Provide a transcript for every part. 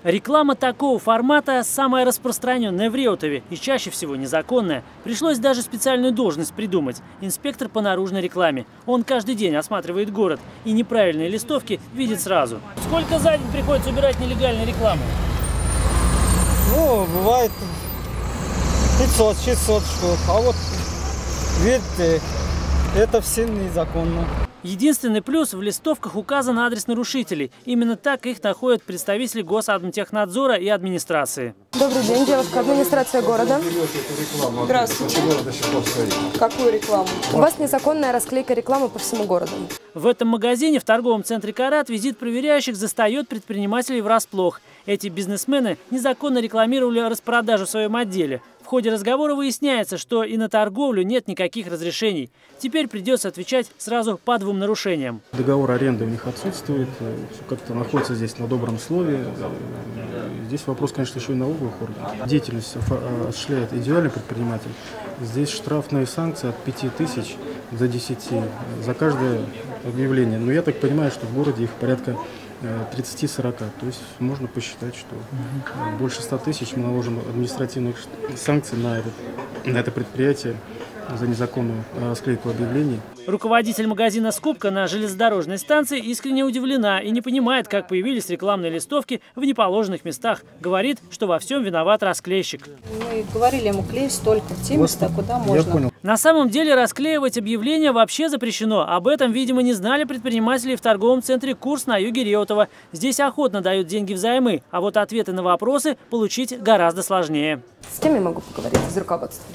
Реклама такого формата самая распространенная в Реутове и чаще всего незаконная. Пришлось даже специальную должность придумать – инспектор по наружной рекламе. Он каждый день осматривает город и неправильные листовки видит сразу. Сколько за день приходится убирать нелегальную рекламу? Ну, бывает 500-600 штук. А вот, видите, это все незаконно. Единственный плюс – в листовках указан адрес нарушителей. Именно так их находят представители Госадмтехнадзора и администрации. Добрый день, девушка. Администрация города. Здравствуйте. Какую рекламу? У вас незаконная расклейка рекламы по всему городу. В этом магазине в торговом центре «Карат» визит проверяющих застает предпринимателей врасплох. Эти бизнесмены незаконно рекламировали распродажу в своем отделе. В ходе разговора выясняется, что и на торговлю нет никаких разрешений. Теперь придется отвечать сразу по 2 нарушениям. Договор аренды у них отсутствует, все как-то находится здесь на добром слове. Здесь вопрос, конечно, еще и налоговых органов. Деятельность осуществляет идеальный предприниматель. Здесь штрафные санкции от 5000 до 10 за каждое объявление. Но я так понимаю, что в городе их порядка 30-40. То есть можно посчитать, что больше 100 тысяч мы наложим административных санкций на это предприятие за незаконную расклейку объявлений. Руководитель магазина «Скупка» на железнодорожной станции искренне удивлена и не понимает, как появились рекламные листовки в неположенных местах. Говорит, что во всем виноват расклейщик. Мы говорили ему клеить только в те места, куда можно. На самом деле расклеивать объявления вообще запрещено. Об этом, видимо, не знали предприниматели в торговом центре «Курс» на юге Реутова. Здесь охотно дают деньги взаймы, а вот ответы на вопросы получить гораздо сложнее. С кем я могу поговорить из руководства?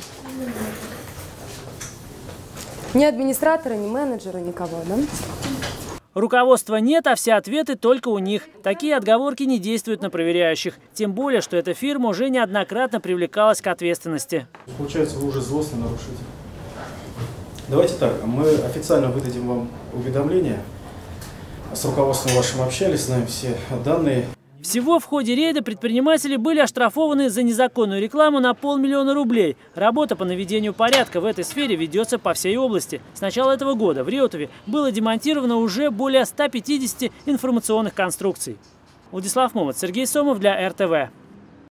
Ни администратора, ни менеджера, никого, да? Руководства нет, а все ответы только у них. Такие отговорки не действуют на проверяющих. Тем более, что эта фирма уже неоднократно привлекалась к ответственности. Получается, вы уже злостный нарушитель. Давайте так, мы официально выдадим вам уведомление. С руководством вашим общались, знаем все данные. Всего в ходе рейда предприниматели были оштрафованы за незаконную рекламу на 500 000 рублей. Работа по наведению порядка в этой сфере ведется по всей области. С начала этого года в Реутове было демонтировано уже более 150 информационных конструкций. Владислав Момот, Сергей Сомов для РТВ.